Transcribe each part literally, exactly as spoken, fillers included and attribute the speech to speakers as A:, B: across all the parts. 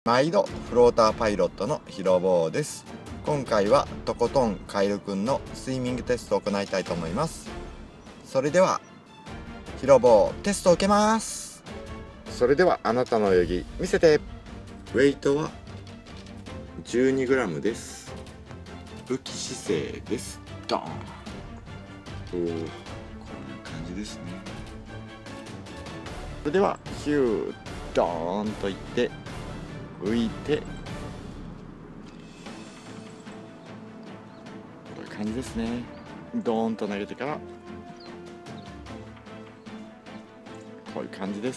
A: 毎度フローターパイロットのひろぼうです。今回はとことんカエルくんのスイミングテストを行いたいと思います。それではひろぼうテストを受けます。それではあなたの泳ぎ見せて。ウェイトは じゅうにグラム です。浮き姿勢です。ドーン。おー、こういう感じですね。それではヒュードーンといって浮いて、こういう感じですね。ドーンと投げてからこういう感じです。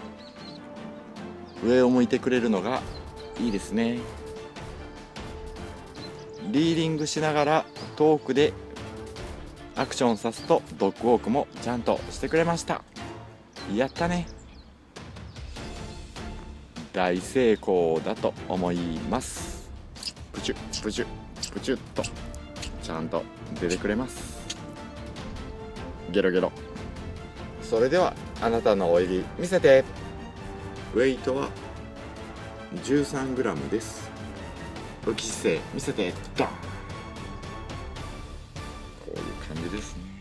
A: 上を向いてくれるのがいいですね。リーディングしながら遠くでアクションさすとドッグウォークもちゃんとしてくれました。やったね。大成功だと思います。プチュプチュプチュっとちゃんと出てくれます。ゲロゲロ。それではあなたの泳ぎ見せて。ウェイトは じゅうさんグラム です。浮き姿勢見せて。ドン。こういう感じですね。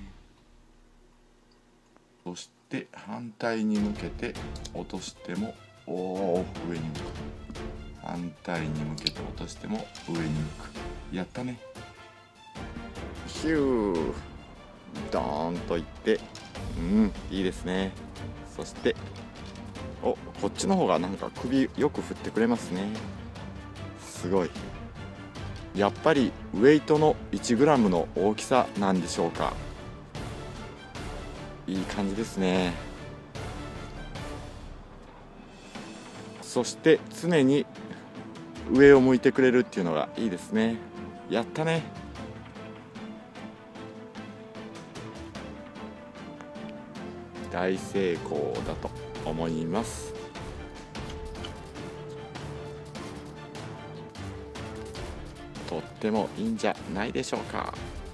A: そして反対に向けて落としても、おお、上に向く。反対に向けて落としても上に向く。やったね。ヒュードーンといって、うん、いいですね。そしてお、こっちの方がなんか首よく振ってくれますね。すごい。やっぱりウェイトの いちグラム の大きさなんでしょうか。いい感じですね。そして常に上を向いてくれるっていうのがいいですね。やったね。大成功だと思います。とってもいいんじゃないでしょうか。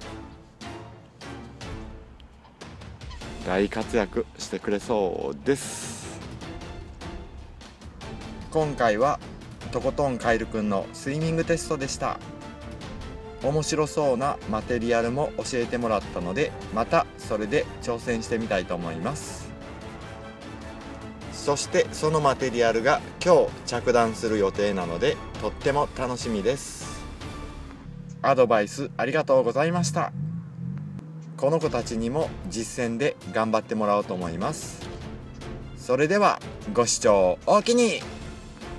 A: 大活躍してくれそうです。今回はとことんカエルくんのスイミングテストでした。面白そうなマテリアルも教えてもらったので、またそれで挑戦してみたいと思います。そしてそのマテリアルが今日着弾する予定なので、とっても楽しみです。アドバイスありがとうございました。この子たちにも実践で頑張ってもらおうと思います。それではご視聴おおきに。